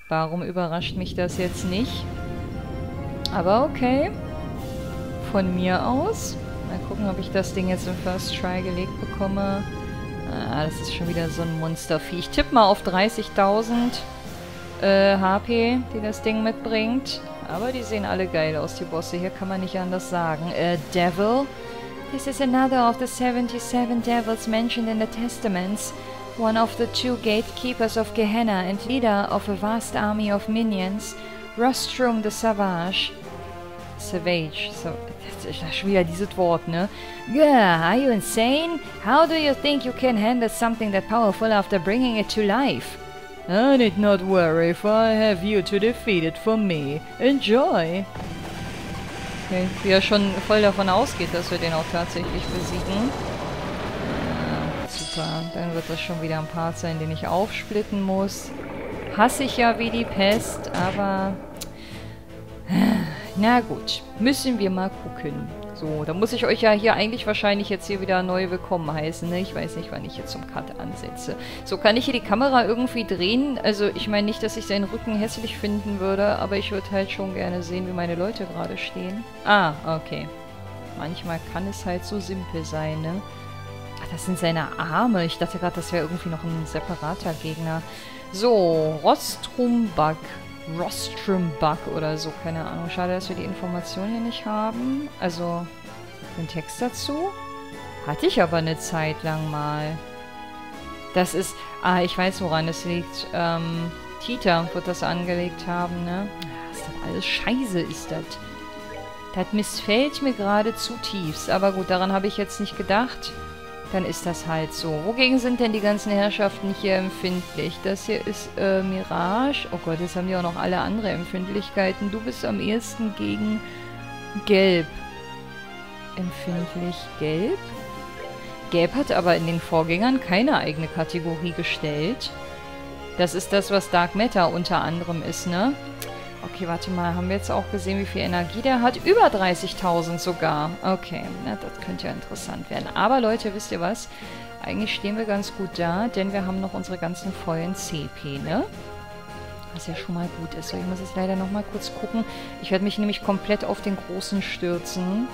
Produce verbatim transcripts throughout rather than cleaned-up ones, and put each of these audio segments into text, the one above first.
Warum überrascht mich das jetzt nicht? Aber okay. Von mir aus. Mal gucken, ob ich das Ding jetzt im First Try gelegt bekomme. Ah, das ist schon wieder so ein Monstervieh. Ich tippe mal auf dreißigtausend äh, H P, die das Ding mitbringt. Aber die sehen alle geil aus, die Bosse. Hier kann man nicht anders sagen. Äh, Devil? This is another of the seventy-seven devils mentioned in the Testaments. One of the two gatekeepers of Gehenna and leader of a vast army of minions. Rostrum the Savage. Savage. So, das ist schon wieder dieses Wort, ne? Yeah, are you insane? How do you think you can handle something that powerful after bringing it to life? I need not worry, for I have you to defeat it for me. Enjoy! Okay, wie er schon voll davon ausgeht, dass wir den auch tatsächlich besiegen. Ja, super, dann wird das schon wieder ein Part sein, den ich aufsplitten muss. Hasse ich ja wie die Pest, aber... Na gut, müssen wir mal gucken. So, da muss ich euch ja hier eigentlich wahrscheinlich jetzt hier wieder neu willkommen heißen, ne? Ich weiß nicht, wann ich jetzt zum Cut ansetze. So, kann ich hier die Kamera irgendwie drehen? Also, ich meine nicht, dass ich seinen Rücken hässlich finden würde, aber ich würde halt schon gerne sehen, wie meine Leute gerade stehen. Ah, okay. Manchmal kann es halt so simpel sein, ne? Ach, das sind seine Arme. Ich dachte gerade, das wäre irgendwie noch ein separater Gegner. So, Rostrumbug. Rostrum-Bug oder so, keine Ahnung. Schade, dass wir die Informationen hier nicht haben. Also, den Text dazu hatte ich aber eine Zeit lang mal. Das ist... Ah, ich weiß, woran es liegt. Ähm, Tita wird das angelegt haben, ne? Das ist doch alles Scheiße, ist das. Das missfällt mir gerade zutiefst. Aber gut, daran habe ich jetzt nicht gedacht. Dann ist das halt so. Wogegen sind denn die ganzen Herrschaften hier empfindlich? Das hier ist äh, Mirage. Oh Gott, jetzt haben die auch noch alle andere Empfindlichkeiten. Du bist am ehesten gegen Gelb. Empfindlich Gelb? Gelb hat aber in den Vorgängern keine eigene Kategorie gestellt. Das ist das, was Dark Matter unter anderem ist, ne? Okay, warte mal. Haben wir jetzt auch gesehen, wie viel Energie der hat? Über dreißigtausend sogar. Okay, na, das könnte ja interessant werden. Aber Leute, wisst ihr was? Eigentlich stehen wir ganz gut da, denn wir haben noch unsere ganzen vollen C P, ne? Was ja schon mal gut ist. So, ich muss jetzt leider noch mal kurz gucken. Ich werde mich nämlich komplett auf den Großen stürzen.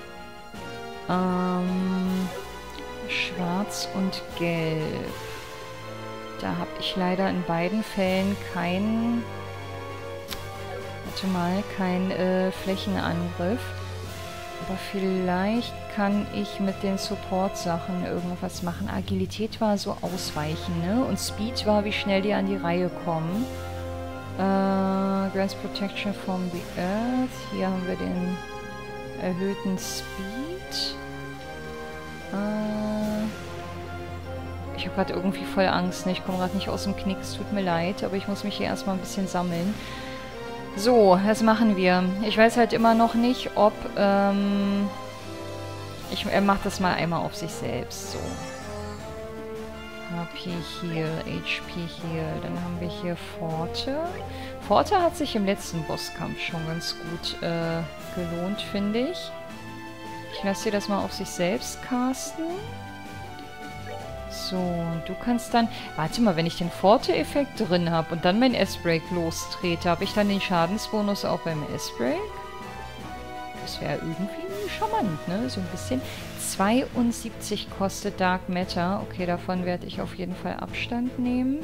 Ähm, Schwarz und Gelb. Da habe ich leider in beiden Fällen keinen... Warte mal, kein äh, Flächenangriff. Aber vielleicht kann ich mit den Support-Sachen irgendwas machen. Agilität war so ausweichen, ne? Und Speed war, wie schnell die an die Reihe kommen. Äh, Grants Protection from the Earth. Hier haben wir den erhöhten Speed. Äh, ich habe gerade irgendwie voll Angst, ne? Ich komme gerade nicht aus dem Knicks, tut mir leid. Aber ich muss mich hier erstmal ein bisschen sammeln. So, was machen wir? Ich weiß halt immer noch nicht, ob, ähm... Ich, er macht das mal einmal auf sich selbst, so. H P Heal, H P Heal. Dann haben wir hier Forte. Forte hat sich im letzten Bosskampf schon ganz gut, äh, gelohnt, finde ich. Ich lasse dir das mal auf sich selbst casten. So, und du kannst dann... Warte mal, wenn ich den Forte-Effekt drin habe und dann mein S-Break lostrete, habe ich dann den Schadensbonus auch beim S-Break? Das wäre irgendwie charmant, ne? So ein bisschen. zweiundsiebzig kostet Dark Matter. Okay, davon werde ich auf jeden Fall Abstand nehmen.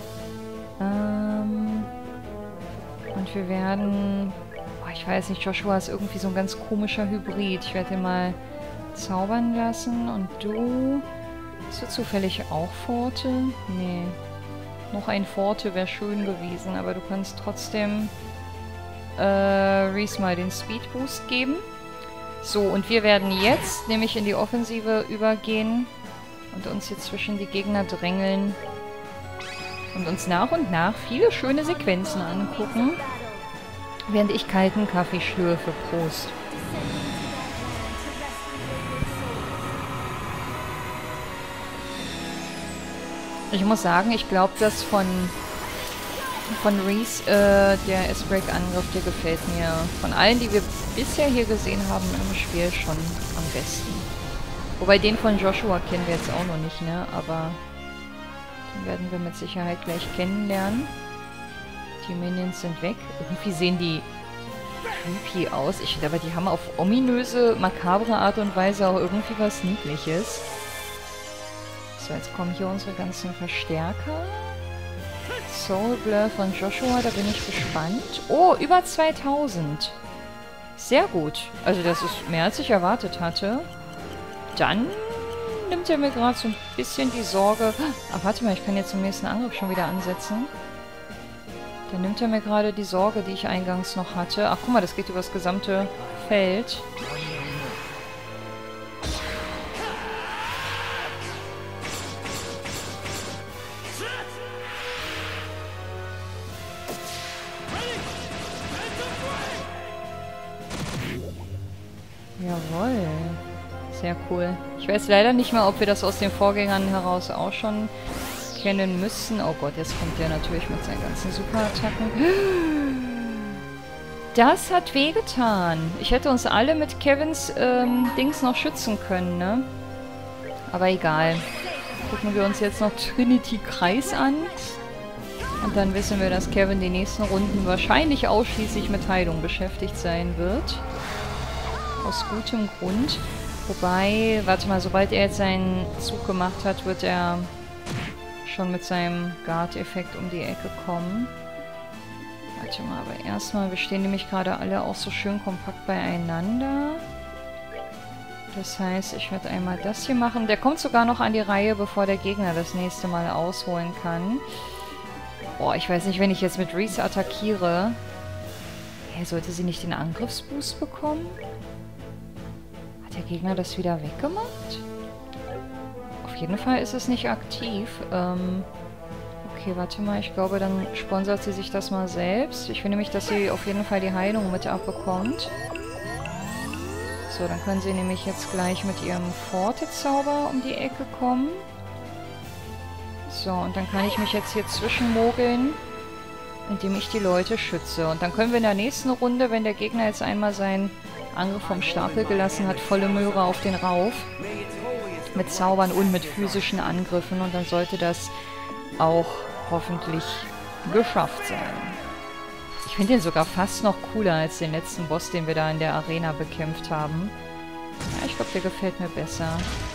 Ähm... Und wir werden... Oh, ich weiß nicht, Joshua ist irgendwie so ein ganz komischer Hybrid. Ich werde ihn mal zaubern lassen. Und du... Hast du zufällig auch Forte? Nee. Noch ein Forte wäre schön gewesen, aber du kannst trotzdem äh, Reese mal den Speed Boost geben. So, und wir werden jetzt nämlich in die Offensive übergehen und uns hier zwischen die Gegner drängeln und uns nach und nach viele schöne Sequenzen angucken, während ich kalten Kaffee schlürfe. Prost. Ich muss sagen, ich glaube, dass von, von Reese äh, der S-Break-Angriff, der gefällt mir von allen, die wir bisher hier gesehen haben im Spiel, schon am besten. Wobei den von Joshua kennen wir jetzt auch noch nicht, ne? Aber den werden wir mit Sicherheit gleich kennenlernen. Die Minions sind weg. Irgendwie sehen die creepy aus. Ich finde aber, die haben auf ominöse, makabre Art und Weise auch irgendwie was Niedliches. So, jetzt kommen hier unsere ganzen Verstärker. Soul Blur von Joshua, da bin ich gespannt. Oh, über zweitausend. Sehr gut. Also das ist mehr, als ich erwartet hatte. Dann nimmt er mir gerade so ein bisschen die Sorge... Ah, warte mal, ich kann jetzt zum nächsten Angriff schon wieder ansetzen. Dann nimmt er mir gerade die Sorge, die ich eingangs noch hatte. Ach, guck mal, das geht über das gesamte Feld. Jawohl. Sehr cool. Ich weiß leider nicht mehr, ob wir das aus den Vorgängern heraus auch schon kennen müssen. Oh Gott, jetzt kommt der natürlich mit seinen ganzen Superattacken. Das hat wehgetan. Ich hätte uns alle mit Kevins ähm, Dings noch schützen können, ne? Aber egal. Gucken wir uns jetzt noch Trinity Kreis an. Und dann wissen wir, dass Kevin die nächsten Runden wahrscheinlich ausschließlich mit Heilung beschäftigt sein wird. Aus gutem Grund. Wobei, warte mal, sobald er jetzt seinen Zug gemacht hat, wird er schon mit seinem Guard-Effekt um die Ecke kommen. Warte mal, aber erstmal, wir stehen nämlich gerade alle auch so schön kompakt beieinander. Das heißt, ich werde einmal das hier machen. Der kommt sogar noch an die Reihe, bevor der Gegner das nächste Mal ausholen kann. Boah, ich weiß nicht, wenn ich jetzt mit Reese attackiere. Hä, sollte sie nicht den Angriffsboost bekommen? Hat der Gegner das wieder weggemacht? Auf jeden Fall ist es nicht aktiv. Ähm, okay, warte mal. Ich glaube, dann sponsert sie sich das mal selbst. Ich will nämlich, dass sie auf jeden Fall die Heilung mit abbekommt. So, dann können sie nämlich jetzt gleich mit ihrem Forte-Zauber um die Ecke kommen. So, und dann kann ich mich jetzt hier zwischenmogeln, indem ich die Leute schütze. Und dann können wir in der nächsten Runde, wenn der Gegner jetzt einmal seinen Angriff vom Stapel gelassen hat, volle Möhre auf den rauf. Mit Zaubern und mit physischen Angriffen. Und dann sollte das auch hoffentlich geschafft sein. Ich finde den sogar fast noch cooler als den letzten Boss, den wir da in der Arena bekämpft haben. Ja, ich glaube, der gefällt mir besser.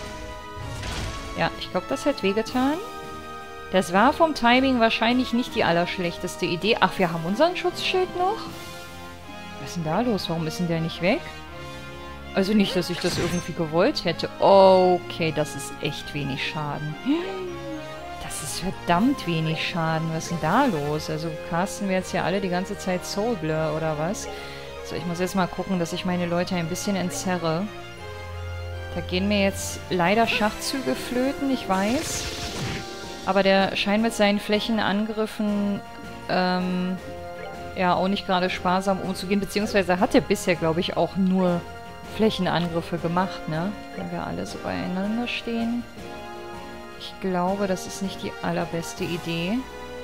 Ja, ich glaube, das hat wehgetan. Das war vom Timing wahrscheinlich nicht die allerschlechteste Idee. Ach, wir haben unseren Schutzschild noch? Was ist denn da los? Warum ist denn der nicht weg? Also nicht, dass ich das irgendwie gewollt hätte. Okay, das ist echt wenig Schaden. Das ist verdammt wenig Schaden. Was ist denn da los? Also casten wir jetzt ja alle die ganze Zeit Soul Blur oder was? So, ich muss jetzt mal gucken, dass ich meine Leute ein bisschen entzerre. Da gehen mir jetzt leider Schachzüge flöten, ich weiß. Aber der scheint mit seinen Flächenangriffen ähm, ja auch nicht gerade sparsam umzugehen. Beziehungsweise hat er bisher, glaube ich, auch nur Flächenangriffe gemacht, ne? Wenn wir alle so beieinander stehen. Ich glaube, das ist nicht die allerbeste Idee.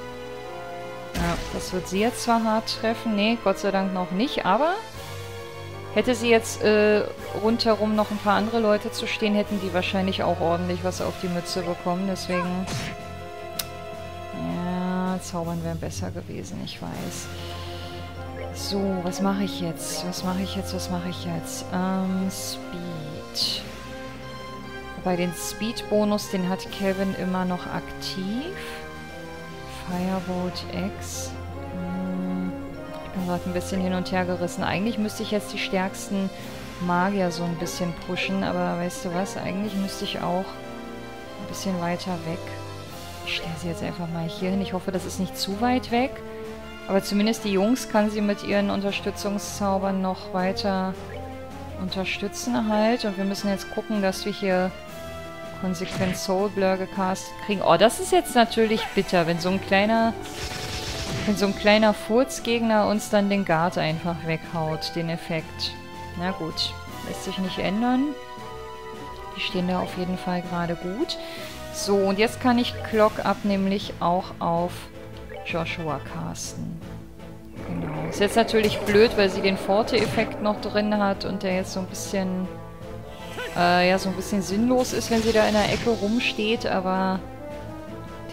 Ja, das wird sie jetzt zwar hart treffen. Nee, Gott sei Dank noch nicht. Aber hätte sie jetzt äh, rundherum noch ein paar andere Leute zu stehen, hätten die wahrscheinlich auch ordentlich was auf die Mütze bekommen. Deswegen... Ja, zaubern wäre besser gewesen, ich weiß. So, was mache ich jetzt? Was mache ich jetzt? Was mache ich jetzt? Ähm, Speed. Wobei den Speed-Bonus, den hat Kevin immer noch aktiv. Firebolt X. Hm, ich bin gerade ein bisschen hin und her gerissen. Eigentlich müsste ich jetzt die stärksten Magier so ein bisschen pushen, aber weißt du was? Eigentlich müsste ich auch ein bisschen weiter weg. Ich stelle sie jetzt einfach mal hier hin. Ich hoffe, das ist nicht zu weit weg. Aber zumindest die Jungs kann sie mit ihren Unterstützungszaubern noch weiter unterstützen halt. Und wir müssen jetzt gucken, dass wir hier konsequent Soul Blur gecastet kriegen. Oh, das ist jetzt natürlich bitter, wenn so ein kleiner... Wenn so ein kleiner Furzgegner uns dann den Guard einfach weghaut, den Effekt. Na gut, lässt sich nicht ändern. Die stehen da auf jeden Fall gerade gut. So, und jetzt kann ich Clock Up nämlich auch auf Joshua casten. Genau. Ist jetzt natürlich blöd, weil sie den Forte-Effekt noch drin hat und der jetzt so ein bisschen, äh, ja, so ein bisschen sinnlos ist, wenn sie da in der Ecke rumsteht, aber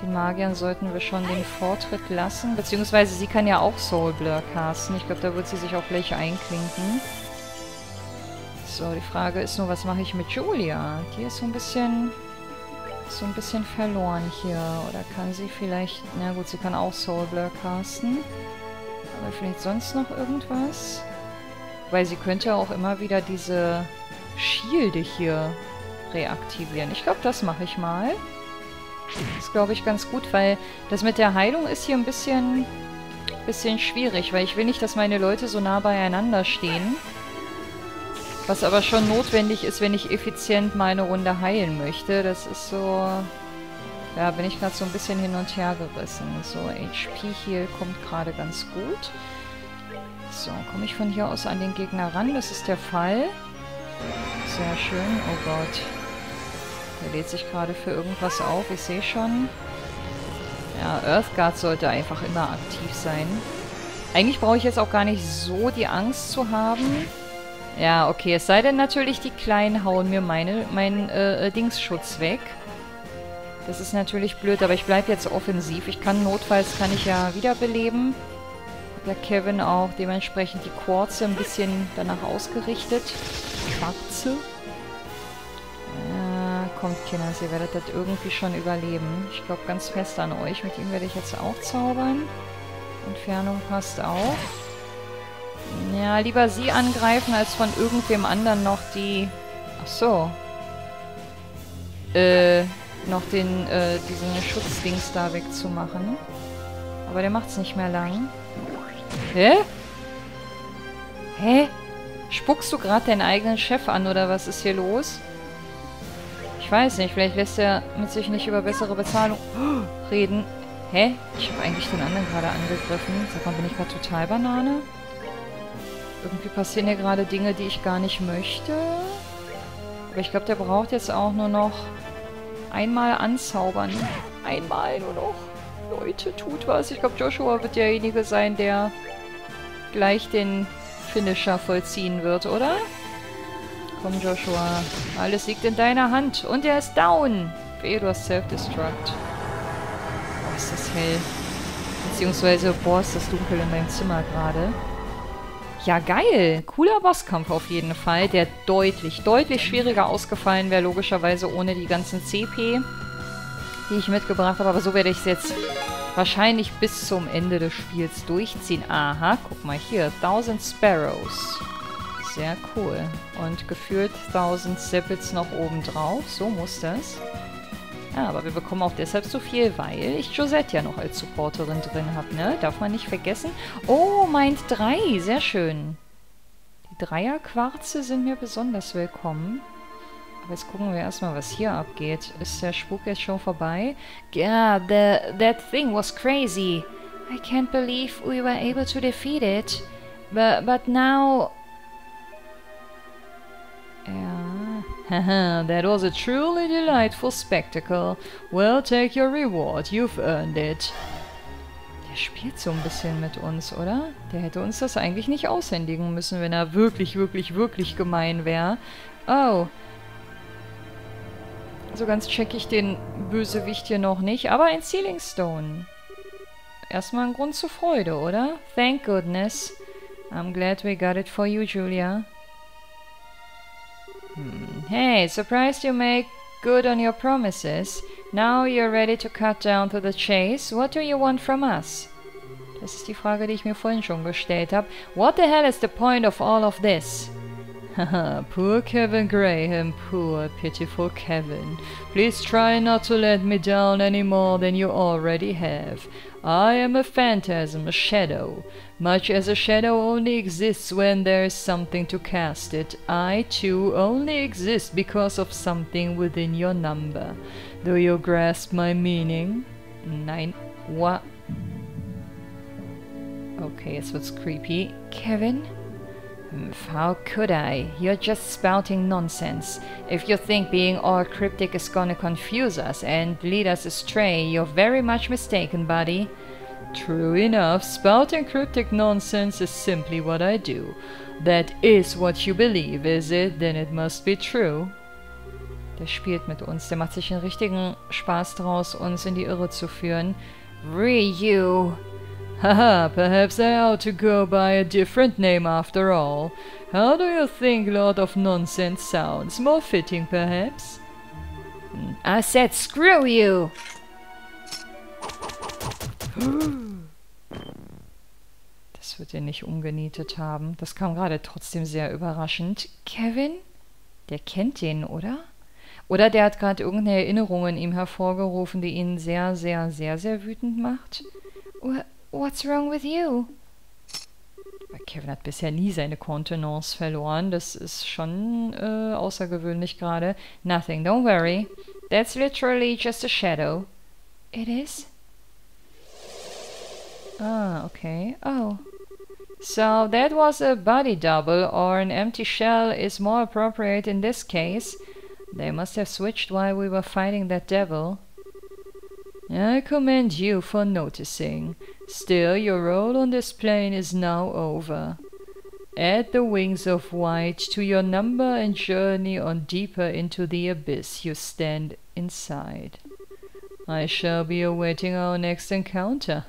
Den Magiern sollten wir schon den Vortritt lassen. Beziehungsweise sie kann ja auch Soul Blur casten. Ich glaube, da wird sie sich auch gleich einklinken. So, die Frage ist nur, was mache ich mit Julia? Die ist so ein bisschen... so ein bisschen verloren hier. Oder kann sie vielleicht... Na gut, sie kann auch Soul Blur casten. Aber vielleicht sonst noch irgendwas? Weil sie könnte auch immer wieder diese Schilde hier reaktivieren. Ich glaube, das mache ich mal. Das ist, glaube ich, ganz gut, weil das mit der Heilung ist hier ein bisschen, bisschen schwierig, weil ich will nicht, dass meine Leute so nah beieinander stehen. Was aber schon notwendig ist, wenn ich effizient meine Runde heilen möchte. Das ist so... Da bin ich gerade so ein bisschen hin und her gerissen. So, H P-Heal kommt gerade ganz gut. So, komme ich von hier aus an den Gegner ran? Das ist der Fall. Sehr schön. Oh Gott. Der lädt sich gerade für irgendwas auf. Ich sehe schon. Ja, Earthguard sollte einfach immer aktiv sein. Eigentlich brauche ich jetzt auch gar nicht so die Angst zu haben. Ja, okay. Es sei denn natürlich, die Kleinen hauen mir meine, mein äh, Dingsschutz weg. Das ist natürlich blöd, aber ich bleibe jetzt offensiv. Ich kann notfalls, kann ich ja wiederbeleben. Der Kevin auch dementsprechend die Quarze ein bisschen danach ausgerichtet. Quarze. Ja, kommt, Kinders, ihr werdet das irgendwie schon überleben. Ich glaube ganz fest an euch. Mit ihm werde ich jetzt auch zaubern. Entfernung passt auch. Ja, lieber sie angreifen, als von irgendwem anderen noch die... Ach so. Äh, noch den, äh, diesen Schutzdings da wegzumachen. Aber der macht's nicht mehr lang. Hä? Hä? Spuckst du gerade deinen eigenen Chef an, oder was ist hier los? Ich weiß nicht, vielleicht lässt er mit sich nicht über bessere Bezahlung reden. Hä? Ich habe eigentlich den anderen gerade angegriffen. Sag mal, bin ich gerade total Banane? Irgendwie passieren hier gerade Dinge, die ich gar nicht möchte. Aber ich glaube, der braucht jetzt auch nur noch einmal anzaubern. Einmal nur noch. Leute, tut was. Ich glaube, Joshua wird derjenige sein, der gleich den Finisher vollziehen wird, oder? Komm, Joshua. Alles liegt in deiner Hand. Und er ist down. Wehe, du hast Self-Destruct. Boah, ist das hell. Beziehungsweise, boah, ist das dunkel in meinem Zimmer gerade. Ja, geil. Cooler Bosskampf auf jeden Fall, der deutlich, deutlich schwieriger ausgefallen wäre, logischerweise ohne die ganzen C P, die ich mitgebracht habe. Aber so werde ich es jetzt wahrscheinlich bis zum Ende des Spiels durchziehen. Aha, guck mal hier. tausend Sparrows. Sehr cool. Und gefühlt tausend Seppets noch oben drauf. So muss das. Ja, aber wir bekommen auch deshalb so viel, weil ich Josette ja noch als Supporterin drin habe, ne? Darf man nicht vergessen. Oh, meint drei. Sehr schön. Die Dreierquarze sind mir besonders willkommen. Aber jetzt gucken wir erstmal, was hier abgeht. Ist der Spuk jetzt schon vorbei? Yeah, the, that thing was crazy. I can't believe we were able to defeat it. But, but now... Ja. Haha, that was a truly delightful spectacle. Well, take your reward. You've earned it. Der spielt so ein bisschen mit uns, oder? Der hätte uns das eigentlich nicht aushändigen müssen, wenn er wirklich, wirklich, wirklich gemein wäre. Oh. So ganz check ich den Bösewicht hier noch nicht. Aber ein Sealing Stone. Erstmal ein Grund zur Freude, oder? Thank goodness. I'm glad we got it for you, Julia. Hmm. Hey, surprised you make good on your promises. Now you're ready to cut down to the chase. What do you want from us? Das ist die Frage, die ich mir vorhin schon gestellt habe. What the hell is the point of all of this? Haha, poor Kevin Graham, poor pitiful Kevin. Please try not to let me down any more than you already have. I am a phantasm, a shadow. Much as a shadow only exists when there is something to cast it, I too only exist because of something within your number. Do you grasp my meaning? Nein. What? Okay, jetzt wird's creepy. Kevin? How could I? You're just spouting nonsense. If you think being all cryptic is gonna confuse us and lead us astray, you're very much mistaken, buddy. True enough, spouting cryptic nonsense is simply what I do. That is what you believe, is it? Then it must be true. Der spielt mit uns. Der macht sich einen richtigen Spaß draus, uns in die Irre zu führen. Ryu! Haha, perhaps I ought to go by a different name after all. How do you think Lord of Nonsense sounds? More fitting, perhaps? I said screw you! Das wird er nicht umgenietet haben. Das kam gerade trotzdem sehr überraschend. Kevin? Der kennt den, oder? Oder der hat gerade irgendeine Erinnerung in ihm hervorgerufen, die ihn sehr, sehr, sehr, sehr wütend macht. What's wrong with you? Kevin hat bisher nie seine Kontenance verloren. Das ist schon äh, außergewöhnlich gerade. Nothing, don't worry. That's literally just a shadow. It is? Ah, okay. Oh. So that was a body double, or an empty shell is more appropriate in this case. They must have switched while we were fighting that devil. I commend you for noticing. Still, your role on this plane is now over. Add the wings of white to your number and journey on deeper into the abyss you stand inside. I shall be awaiting our next encounter.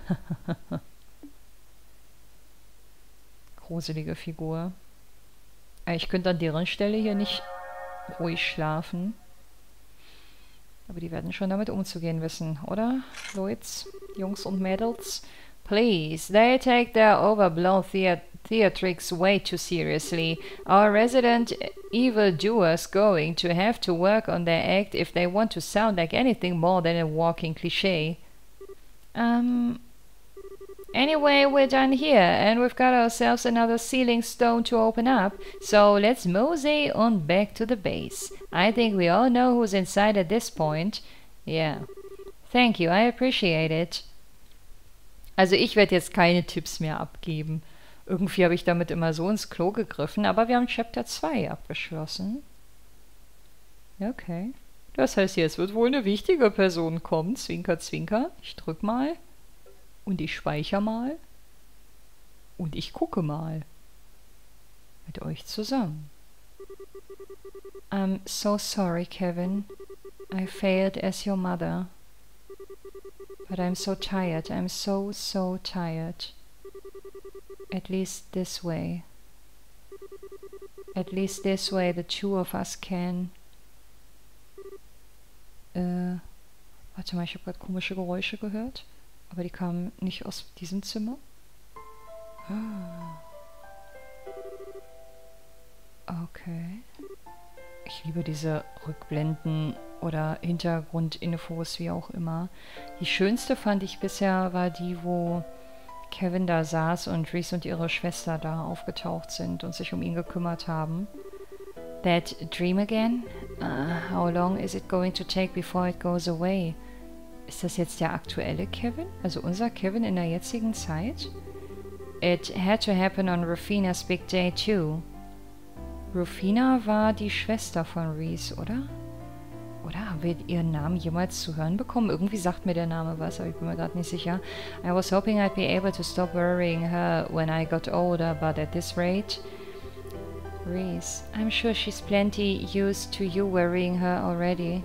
Gruselige Figur. Ich könnte an deren Stelle hier nicht ruhig schlafen. Aber die werden schon damit umzugehen wissen, oder? Lloyds, Jungs und Mädels? Please, they take their overblown thea theatrics way too seriously. Our resident evildoers going to have to work on their act if they want to sound like anything more than a walking cliché. Um... Anyway, we're done here, and we've got ourselves another sealing stone to open up, so let's mosey on back to the base. I think we all know who's inside at this point. Yeah. Thank you, I appreciate it. Also ich werde jetzt keine Tipps mehr abgeben. Irgendwie habe ich damit immer so ins Klo gegriffen, aber wir haben Chapter zwei abgeschlossen. Okay. Das heißt, jetzt wird wohl eine wichtige Person kommen. Zwinker, zwinker. Ich drück mal. Und ich speichere mal. Und ich gucke mal. Mit euch zusammen. I'm so sorry, Kevin. I failed as your mother. But I'm so tired. I'm so, so tired. At least this way. At least this way the two of us can. Äh, warte mal, ich habe gerade komische Geräusche gehört. Aber die kamen nicht aus diesem Zimmer. Okay. Ich liebe diese Rückblenden oder Hintergrundinfos, wie auch immer. Die schönste fand ich bisher war die, wo Kevin da saß und Reese und ihre Schwester da aufgetaucht sind und sich um ihn gekümmert haben. That dream again? Uh, how long is it going to take before it goes away? Ist das jetzt der aktuelle Kevin? Also unser Kevin in der jetzigen Zeit? It had to happen on Rufina's big day too. Rufina war die Schwester von Reese, oder? Oder haben wir ihren Namen jemals zu hören bekommen? Irgendwie sagt mir der Name was, aber ich bin mir gerade nicht sicher. I was hoping I'd be able to stop worrying her when I got older, but at this rate... Reese, I'm sure she's plenty used to you worrying her already.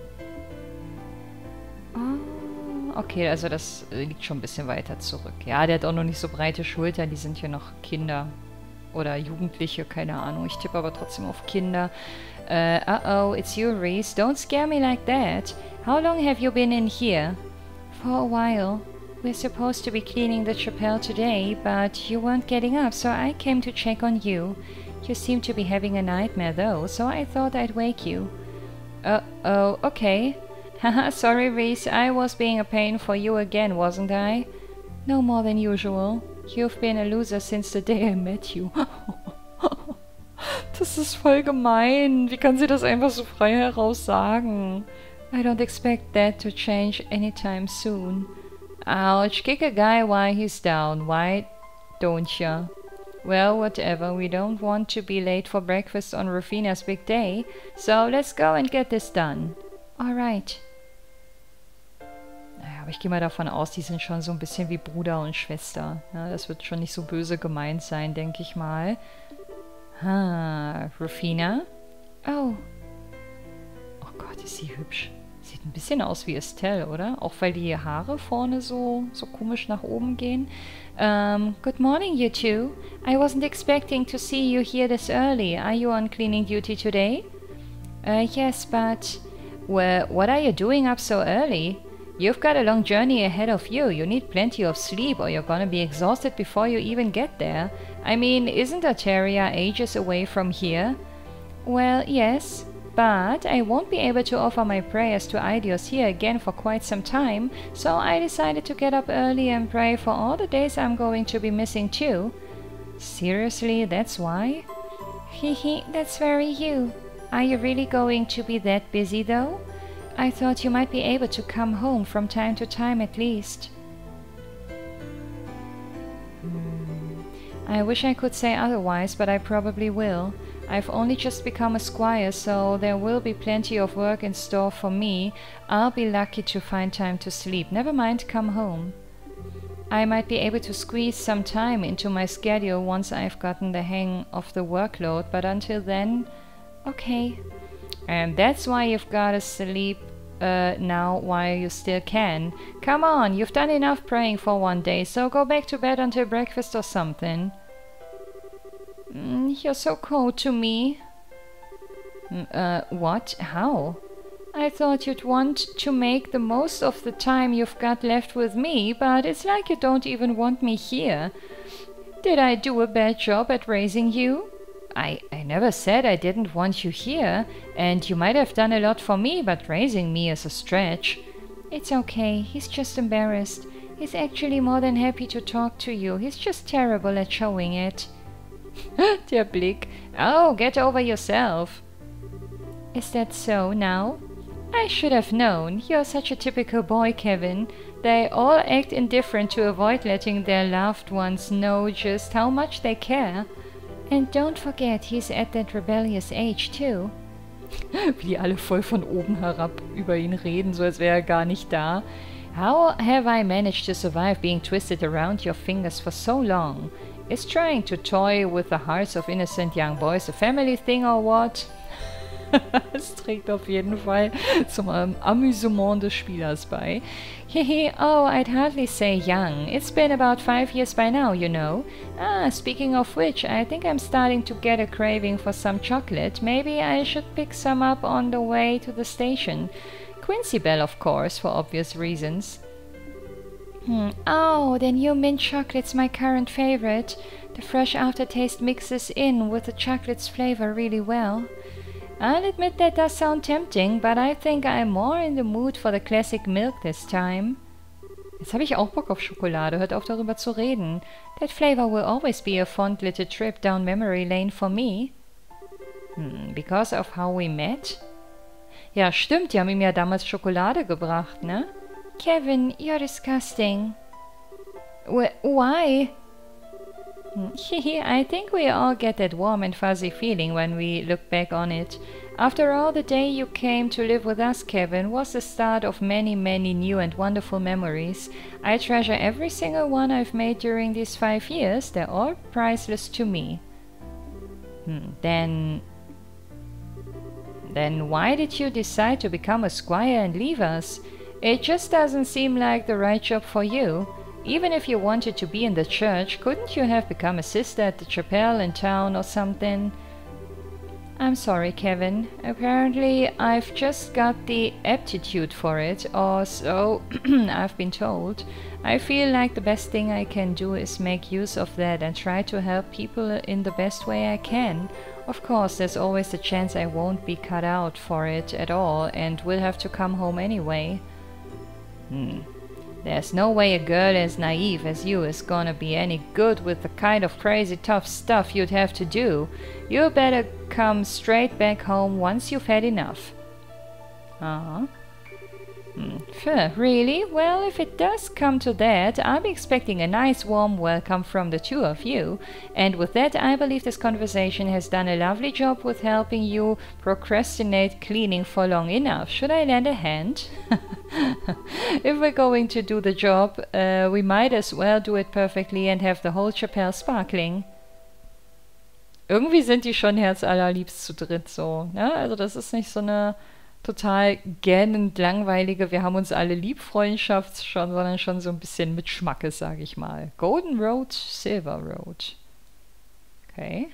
Okay, also das liegt schon ein bisschen weiter zurück. Ja, der hat auch noch nicht so breite Schultern, die sind ja noch Kinder. Oder Jugendliche, keine Ahnung. Ich tippe aber trotzdem auf Kinder. Uh, uh-oh, it's you, Reese. Don't scare me like that. How long have you been in here? For a while. We're supposed to be cleaning the chapel today, but you weren't getting up, so I came to check on you. You seem to be having a nightmare, though, so I thought I'd wake you. Uh-oh, okay. Haha, sorry, Reese. I was being a pain for you again, wasn't I? No more than usual. You've been a loser since the day I met you. Das ist voll gemein. Wie kann sie das einfach so frei heraus sagen? I don't expect that to change anytime soon. Ouch, kick a guy while he's down, why don't ya? Well, whatever, we don't want to be late for breakfast on Rufina's big day, so let's go and get this done. Alright. Naja, aber ich gehe mal davon aus, die sind schon so ein bisschen wie Bruder und Schwester. Ja, das wird schon nicht so böse gemeint sein, denke ich mal. Ah, Rufina? Oh. Oh Gott, ist sie hübsch. Sieht ein bisschen aus wie Estelle, oder? Auch weil die Haare vorne so, so komisch nach oben gehen. Um, good morning, you two. I wasn't expecting to see you here this early. Are you on cleaning duty today? Uh, yes, but... Well, what are you doing up so early? You've got a long journey ahead of you. You need plenty of sleep or you're gonna be exhausted before you even get there. I mean, isn't Altaria ages away from here? Well, yes. But I won't be able to offer my prayers to Aidios here again for quite some time, so I decided to get up early and pray for all the days I'm going to be missing too. Seriously, that's why? Hehe, that's very you. Are you really going to be that busy though? I thought you might be able to come home from time to time at least. Hmm. I wish I could say otherwise, but I probably will. I've only just become a squire, so there will be plenty of work in store for me. I'll be lucky to find time to sleep. Never mind, come home. I might be able to squeeze some time into my schedule once I've gotten the hang of the workload, but until then, okay. And that's why you've gotta sleep uh, now while you still can. Come on, you've done enough praying for one day, so go back to bed until breakfast or something. Mm, you're so cold to me. Mm, uh, what? How? I thought you'd want to make the most of the time you've got left with me, but it's like you don't even want me here. Did I do a bad job at raising you? I, I never said I didn't want you here, and you might have done a lot for me, but raising me is a stretch. It's okay, he's just embarrassed. He's actually more than happy to talk to you. He's just terrible at showing it. Der Blick. Oh, get over yourself. Is that so now? I should have known. You're such a typical boy, Kevin. They all act indifferent to avoid letting their loved ones know just how much they care. And don't forget, he's at that rebellious age, too. Wie die alle voll von oben herab über ihn reden, so als wäre er gar nicht da. How have I managed to survive being twisted around your fingers for so long? Is trying to toy with the hearts of innocent young boys a family thing or what? Es trägt auf jeden Fall zum um, Amüsement des Spielers bei. Hehe, oh, I'd hardly say young. It's been about five years by now, you know. Ah, speaking of which, I think I'm starting to get a craving for some chocolate. Maybe I should pick some up on the way to the station. Quincy Bell, of course, for obvious reasons. Hmm. Oh, the new mint chocolate's my current favorite. The fresh aftertaste mixes in with the chocolate's flavor really well. I'll admit that does sound tempting, but I think I'm more in the mood for the classic milk this time. Jetzt habe ich auch Bock auf Schokolade, hört auf darüber zu reden. That flavor will always be a fond little trip down memory lane for me. Hmm, because of how we met? Ja, stimmt, die haben ihm ja damals Schokolade gebracht, ne? Kevin, you're disgusting. Wh why? I think we all get that warm and fuzzy feeling when we look back on it. After all, the day you came to live with us, Kevin, was the start of many, many new and wonderful memories. I treasure every single one I've made during these five years. They're all priceless to me. Hmm, then... Then why did you decide to become a squire and leave us? It just doesn't seem like the right job for you. Even if you wanted to be in the church, couldn't you have become a sister at the chapel in town or something? I'm sorry, Kevin. Apparently, I've just got the aptitude for it, or so I've been told. I feel like the best thing I can do is make use of that and try to help people in the best way I can. Of course, there's always the chance I won't be cut out for it at all and will have to come home anyway. Hmm. There's no way a girl as naive as you is gonna be any good with the kind of crazy tough stuff you'd have to do. You better come straight back home once you've had enough. Uh-huh. Hmm. Phew, really? Well, if it does come to that, I'll be expecting a nice warm welcome from the two of you. And with that, I believe this conversation has done a lovely job with helping you procrastinate cleaning for long enough. Should I lend a hand? If we're going to do the job, uh, we might as well do it perfectly and have the whole chapel sparkling. Irgendwie sind die schon herzallerliebst zu dritt so, ne? Also das ist nicht so eine total gähnend langweilige, wir haben uns alle lieb Freundschaft schon, sondern schon so ein bisschen mit Schmackes, sage ich mal. Golden Road, Silver Road. Okay.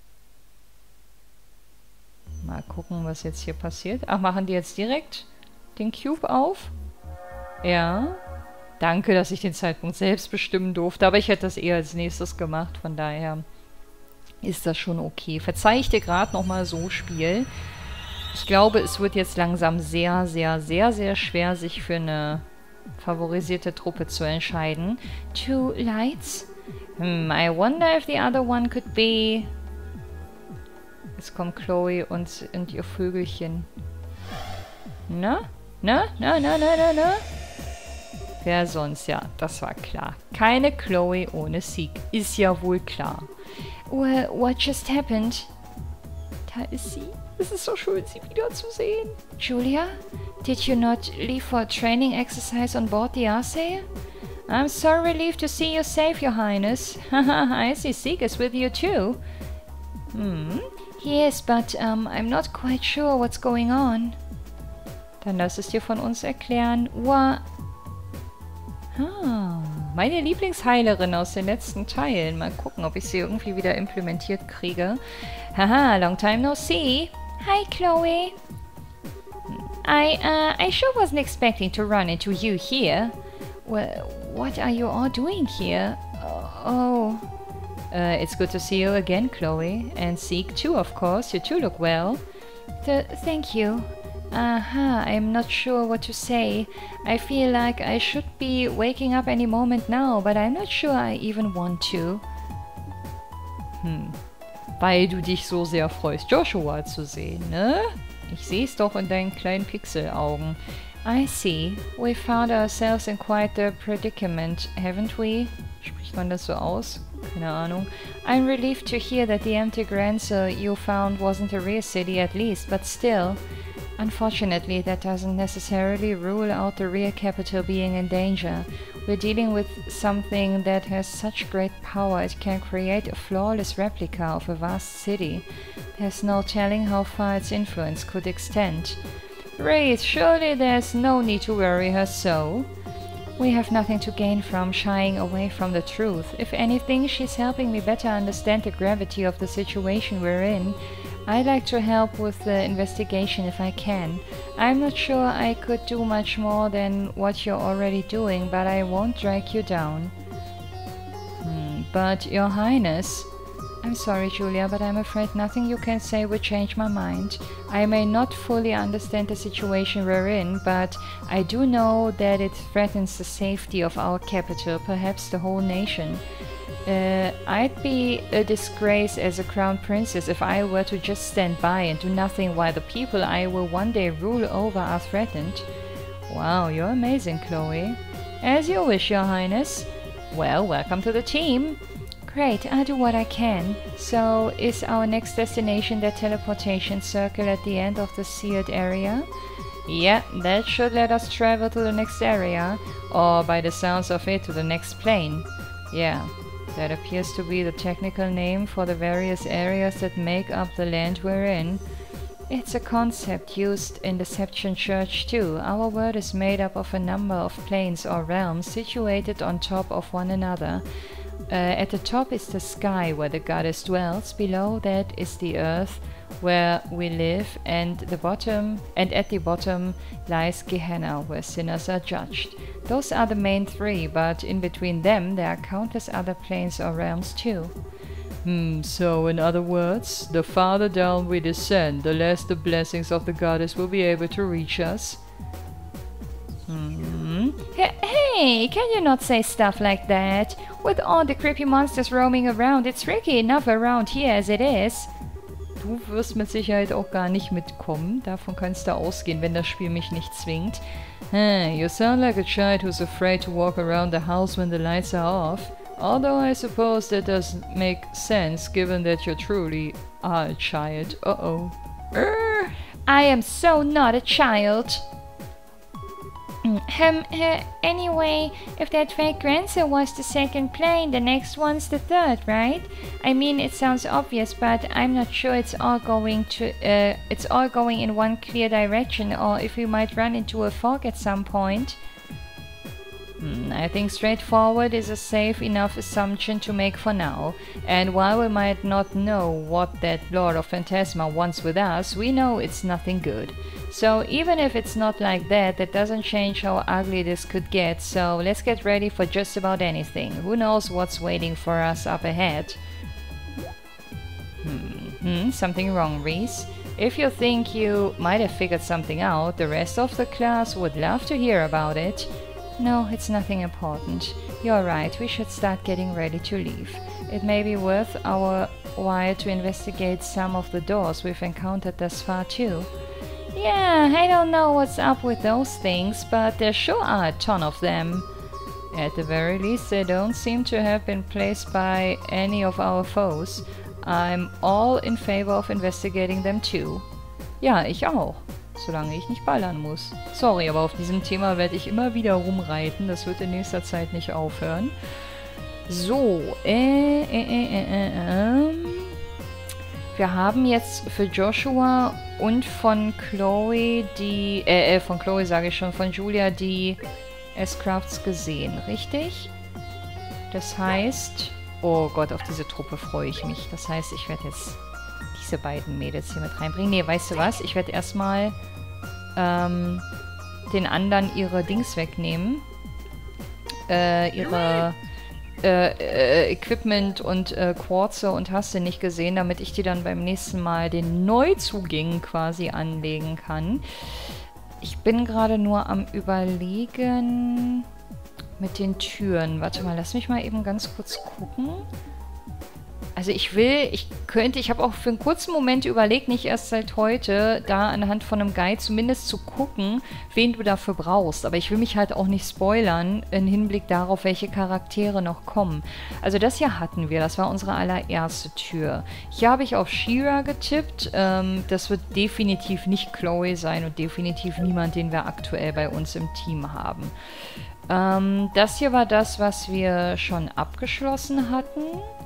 Mal gucken, was jetzt hier passiert. Ach, machen die jetzt direkt den Cube auf? Ja. Danke, dass ich den Zeitpunkt selbst bestimmen durfte, aber ich hätte das eher als nächstes gemacht, von daher ist das schon okay. Verzeih ich dir gerade nochmal so, Spiel. Ich glaube, es wird jetzt langsam sehr, sehr, sehr, sehr schwer, sich für eine favorisierte Truppe zu entscheiden. Two lights? Hmm, I wonder if the other one could be... Jetzt kommt Chloe und, und ihr Vögelchen. Na? Na? Na, na, na, na, na? Wer sonst? Ja, das war klar. Keine Chloe ohne Sieg. Ist ja wohl klar. Well, what just happened? Da ist sie. Es ist so schön, sie wiederzusehen. Julia? Did you not leave for a training exercise on board the Arsail? I'm so relieved to see you safe, Your Highness. Haha, I see Sieg is with you too. Hmm. He is, but um, I'm not quite sure what's going on. Dann lass es dir von uns erklären. What? Ah, meine Lieblingsheilerin aus den letzten Teilen. Mal gucken, ob ich sie irgendwie wieder implementiert kriege. Haha, long time no see. Hi, Chloe. I, uh, I sure wasn't expecting to run into you here. Well, what are you all doing here? Oh... Uh, it's good to see you again, Chloe. And Zeke too, of course. You two look well. Th thank you. Aha, I'm not sure what to say. I feel like I should be waking up any moment now, but I'm not sure I even want to. Hm. Weil du dich so sehr freust, Joshua zu sehen, ne? Ich seh's doch in deinen kleinen Pixelaugen. I see. We found ourselves in quite the predicament, haven't we? Spricht man das so aus? Keine Ahnung. I'm relieved to hear that the empty Grancer you found wasn't a real city at least, but still. Unfortunately, that doesn't necessarily rule out the real capital being in danger. We're dealing with something that has such great power it can create a flawless replica of a vast city. There's no telling how far its influence could extend. Wraith, surely there's no need to worry her so. We have nothing to gain from shying away from the truth. If anything, she's helping me better understand the gravity of the situation we're in. I'd like to help with the investigation if I can. I'm not sure I could do much more than what you're already doing, but I won't drag you down. Hmm, but, Your Highness... I'm sorry, Julia, but I'm afraid nothing you can say would change my mind. I may not fully understand the situation we're in, but I do know that it threatens the safety of our capital, perhaps the whole nation. Uh, I'd be a disgrace as a crown princess if I were to just stand by and do nothing while the people I will one day rule over are threatened. Wow, you're amazing, Chloe. As you wish, Your Highness. Well, welcome to the team. Great, I'll do what I can. So, is our next destination that teleportation circle at the end of the sealed area? Yeah, that should let us travel to the next area, or by the sounds of it, to the next plane. Yeah, that appears to be the technical name for the various areas that make up the land we're in. It's a concept used in Deception Church too. Our world is made up of a number of planes or realms situated on top of one another. Uh, at the top is the sky where the goddess dwells, below that is the earth where we live, and the bottom and at the bottom lies Gehenna, where sinners are judged. Those are the main three, but in between them there are countless other planes or realms too. Hmm, so in other words, the farther down we descend, the less the blessings of the goddess will be able to reach us. Hmm. Hey, can you not say stuff like that? With all the creepy monsters roaming around, it's tricky enough around here as it is. Du wirst mit Sicherheit auch gar nicht mitkommen. Davon kannst du ausgehen, wenn das Spiel mich nicht zwingt. Hey, you sound like a child who's afraid to walk around the house when the lights are off. Although I suppose that doesn't make sense, given that you truly are a child. Uh-oh. Urgh. I am so not a child. Um, uh, anyway, if that fake grandson was the second plane, the next one's the third, right? I mean, it sounds obvious, but I'm not sure it's all going to, uh, it's all going in one clear direction, or if we might run into a fog at some point. Hmm, I think straightforward is a safe enough assumption to make for now. And while we might not know what that Lord of Phantasma wants with us, we know it's nothing good. So even if it's not like that, that doesn't change how ugly this could get, so let's get ready for just about anything. Who knows what's waiting for us up ahead? Hmm, hmm, something wrong, Reese? If you think you might have figured something out, the rest of the class would love to hear about it. No, it's nothing important. You're right, we should start getting ready to leave. It may be worth our while to investigate some of the doors we've encountered thus far too. Yeah, I don't know what's up with those things, but there sure are a ton of them. At the very least, they don't seem to have been placed by any of our foes. I'm all in favor of investigating them too. Ja, ich auch. Solange ich nicht ballern muss. Sorry, aber auf diesem Thema werde ich immer wieder rumreiten. Das wird in nächster Zeit nicht aufhören. So, äh, äh, äh, äh, äh. Wir haben jetzt für Joshua und von Chloe die, äh, äh, von Chloe sage ich schon, von Julia die S-Crafts gesehen, richtig? Das heißt, oh Gott, auf diese Truppe freue ich mich. Das heißt, ich werde jetzt diese beiden Mädels hier mit reinbringen. Nee, weißt du was? Ich werde erstmal ähm, den anderen ihre Dings wegnehmen. Äh, ihre äh, äh, Equipment und äh, Quarze und hast du nicht gesehen, damit ich die dann beim nächsten Mal den Neuzugängen quasi anlegen kann. Ich bin gerade nur am Überlegen mit den Türen. Warte mal, lass mich mal eben ganz kurz gucken. Also ich will, ich könnte, ich habe auch für einen kurzen Moment überlegt, nicht erst seit heute, da anhand von einem Guide zumindest zu gucken, wen du dafür brauchst. Aber ich will mich halt auch nicht spoilern im Hinblick darauf, welche Charaktere noch kommen. Also das hier hatten wir, das war unsere allererste Tür. Hier habe ich auf She-Ra getippt. Ähm, das wird definitiv nicht Chloe sein und definitiv niemand, den wir aktuell bei uns im Team haben. Ähm, das hier war das, was wir schon abgeschlossen hatten.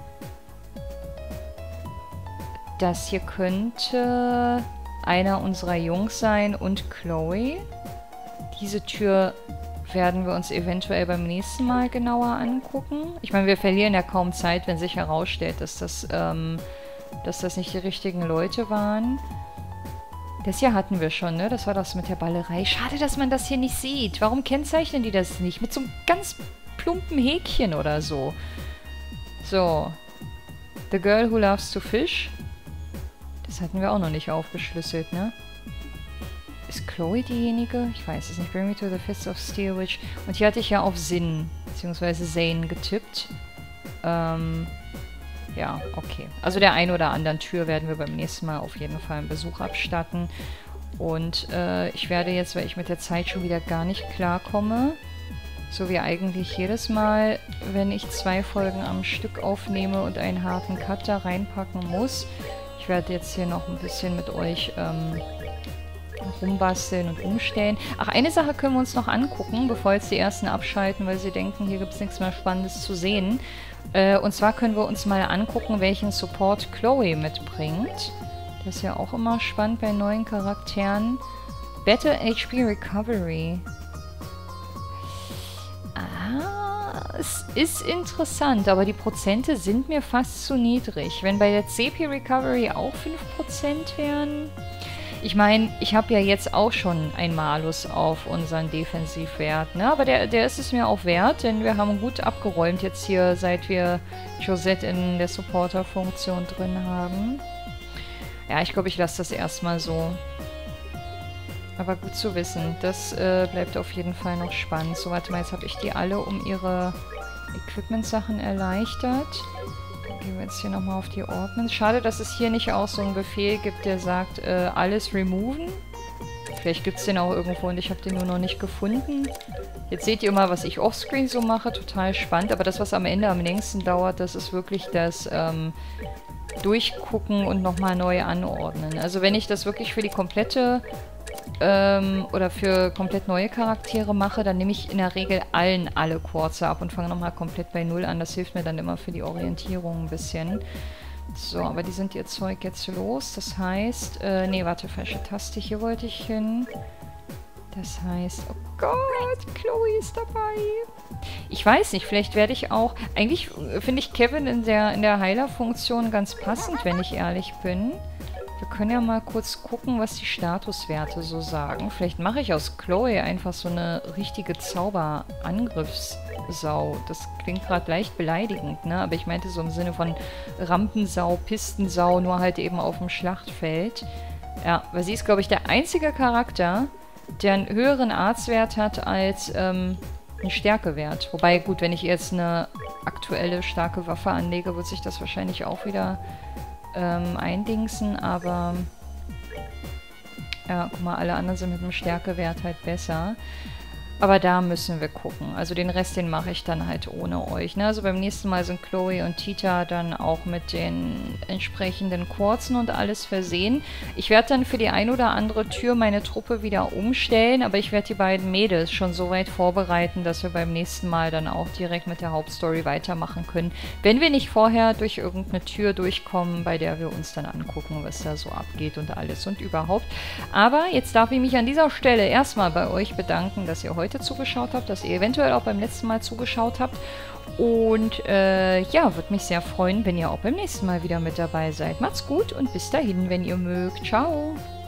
Das hier könnte einer unserer Jungs sein und Chloe. Diese Tür werden wir uns eventuell beim nächsten Mal genauer angucken. Ich meine, wir verlieren ja kaum Zeit, wenn sich herausstellt, dass das, ähm, dass das nicht die richtigen Leute waren. Das hier hatten wir schon, ne? Das war das mit der Ballerei. Schade, dass man das hier nicht sieht. Warum kennzeichnen die das nicht? Mit so einem ganz plumpen Häkchen oder so. So. The Girl Who Loves to Fish. Das hatten wir auch noch nicht aufgeschlüsselt, ne? Ist Chloe diejenige? Ich weiß es nicht. Bring me to the Fist of Steel Witch. Und hier hatte ich ja auf Sin, beziehungsweise Zane getippt. Ähm, ja, okay. Also der einen oder anderen Tür werden wir beim nächsten Mal auf jeden Fall einen Besuch abstatten. Und äh, ich werde jetzt, weil ich mit der Zeit schon wieder gar nicht klarkomme, so wie eigentlich jedes Mal, wenn ich zwei Folgen am Stück aufnehme und einen harten Cut da reinpacken muss. Ich werde jetzt hier noch ein bisschen mit euch ähm, rumbasteln und umstellen. Ach, eine Sache können wir uns noch angucken, bevor jetzt die ersten abschalten, weil sie denken, hier gibt es nichts mehr Spannendes zu sehen. Äh, und zwar können wir uns mal angucken, welchen Support Chloe mitbringt. Das ist ja auch immer spannend bei neuen Charakteren. Better H P Recovery. Ah, es ist interessant, aber die Prozente sind mir fast zu niedrig. Wenn bei der C P Recovery auch fünf Prozent wären... Ich meine, ich habe ja jetzt auch schon ein Malus auf unseren Defensivwert, ne? Aber der, der ist es mir auch wert, denn wir haben gut abgeräumt jetzt hier, seit wir Josette in der Supporter-Funktion drin haben. Ja, ich glaube, ich lasse das erstmal so. Aber gut zu wissen. Das äh, bleibt auf jeden Fall noch spannend. So, warte mal, jetzt habe ich die alle um ihre Equipment-Sachen erleichtert. Dann gehen wir jetzt hier nochmal auf die Ordnung. Schade, dass es hier nicht auch so einen Befehl gibt, der sagt, äh, alles removen. Vielleicht gibt es den auch irgendwo und ich habe den nur noch nicht gefunden. Jetzt seht ihr mal, was ich offscreen so mache. Total spannend. Aber das, was am Ende am längsten dauert, das ist wirklich das ähm, Durchgucken und nochmal neu anordnen. Also wenn ich das wirklich für die komplette ähm, oder für komplett neue Charaktere mache, dann nehme ich in der Regel allen alle Quarze ab und fange nochmal komplett bei Null an. Das hilft mir dann immer für die Orientierung ein bisschen. So, aber die sind ihr Zeug jetzt los. Das heißt, äh, nee, warte, falsche Taste. Hier wollte ich hin. Das heißt, oh Gott, Chloe ist dabei. Ich weiß nicht, vielleicht werde ich auch... Eigentlich finde ich Kevin in der, in der Heiler-Funktion ganz passend, wenn ich ehrlich bin. Wir können ja mal kurz gucken, was die Statuswerte so sagen. Vielleicht mache ich aus Chloe einfach so eine richtige Zauberangriffssau. Das klingt gerade leicht beleidigend, ne? Aber ich meinte so im Sinne von Rampensau, Pistensau, nur halt eben auf dem Schlachtfeld. Ja, weil sie ist, glaube ich, der einzige Charakter, der einen höheren Arztwert hat als ähm, einen Stärkewert. Wobei, gut, wenn ich jetzt eine aktuelle starke Waffe anlege, wird sich das wahrscheinlich auch wieder ähm, eindingsen, aber ja, guck mal, alle anderen sind mit dem Stärkewert halt besser. Aber da müssen wir gucken. Also den Rest, den mache ich dann halt ohne euch. Ne? Also beim nächsten Mal sind Chloe und Tita dann auch mit den entsprechenden Quarzen und alles versehen. Ich werde dann für die ein oder andere Tür meine Truppe wieder umstellen, aber ich werde die beiden Mädels schon so weit vorbereiten, dass wir beim nächsten Mal dann auch direkt mit der Hauptstory weitermachen können. Wenn wir nicht vorher durch irgendeine Tür durchkommen, bei der wir uns dann angucken, was da so abgeht und alles und überhaupt. Aber jetzt darf ich mich an dieser Stelle erstmal bei euch bedanken, dass ihr heute heute zugeschaut habt, dass ihr eventuell auch beim letzten Mal zugeschaut habt. Und äh, ja, würde mich sehr freuen, wenn ihr auch beim nächsten Mal wieder mit dabei seid. Macht's gut und bis dahin, wenn ihr mögt. Ciao!